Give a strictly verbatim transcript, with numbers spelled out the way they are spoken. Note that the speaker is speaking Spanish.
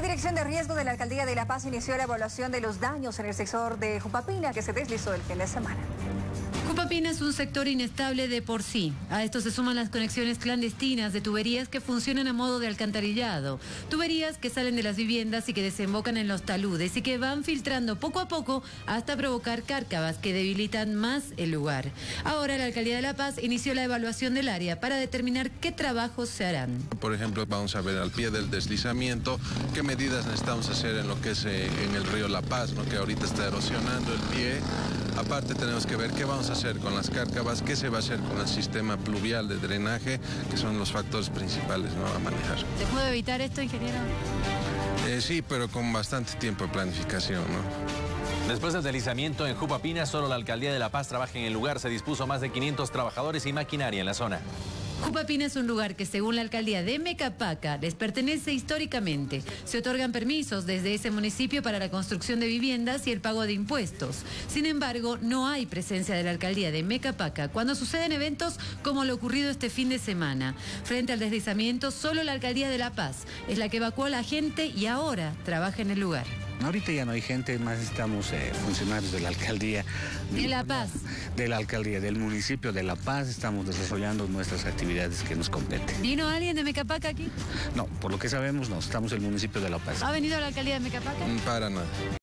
La Dirección de Riesgo de la Alcaldía de La Paz inició la evaluación de los daños en el sector de Jupapina que se deslizó el fin de semana. Jupapina es un sector inestable de por sí. A esto se suman las conexiones clandestinas de tuberías que funcionan a modo de alcantarillado. Tuberías que salen de las viviendas y que desembocan en los taludes y que van filtrando poco a poco hasta provocar cárcavas que debilitan más el lugar. Ahora la Alcaldía de La Paz inició la evaluación del área para determinar qué trabajos se harán. Por ejemplo, vamos a ver al pie del deslizamiento qué medidas necesitamos hacer en lo que es eh, en el río La Paz, ¿no? Que ahorita está erosionando el pie. Aparte tenemos que ver qué vamos a hacer con las cárcavas, qué se va a hacer con el sistema pluvial de drenaje, que son los factores principales, ¿no?, a manejar. ¿Se puede evitar esto, ingeniero? Eh, sí, pero con bastante tiempo de planificación, ¿no? Después del deslizamiento en Jupapina, solo la Alcaldía de La Paz trabaja en el lugar. Se dispuso más de quinientos trabajadores y maquinaria en la zona. Jupapina es un lugar que, según la alcaldía de Mecapaca, les pertenece históricamente. Se otorgan permisos desde ese municipio para la construcción de viviendas y el pago de impuestos. Sin embargo, no hay presencia de la alcaldía de Mecapaca cuando suceden eventos como lo ocurrido este fin de semana. Frente al deslizamiento, solo la alcaldía de La Paz es la que evacuó a la gente y ahora trabaja en el lugar. Ahorita ya no hay gente, más estamos eh, funcionarios de la alcaldía. De La Paz. De la alcaldía, del municipio de La Paz, estamos desarrollando nuestras actividades que nos competen. ¿Vino alguien de Mecapaca aquí? No, por lo que sabemos no, estamos en el municipio de La Paz. ¿Ha venido a la alcaldía de Mecapaca? Para nada.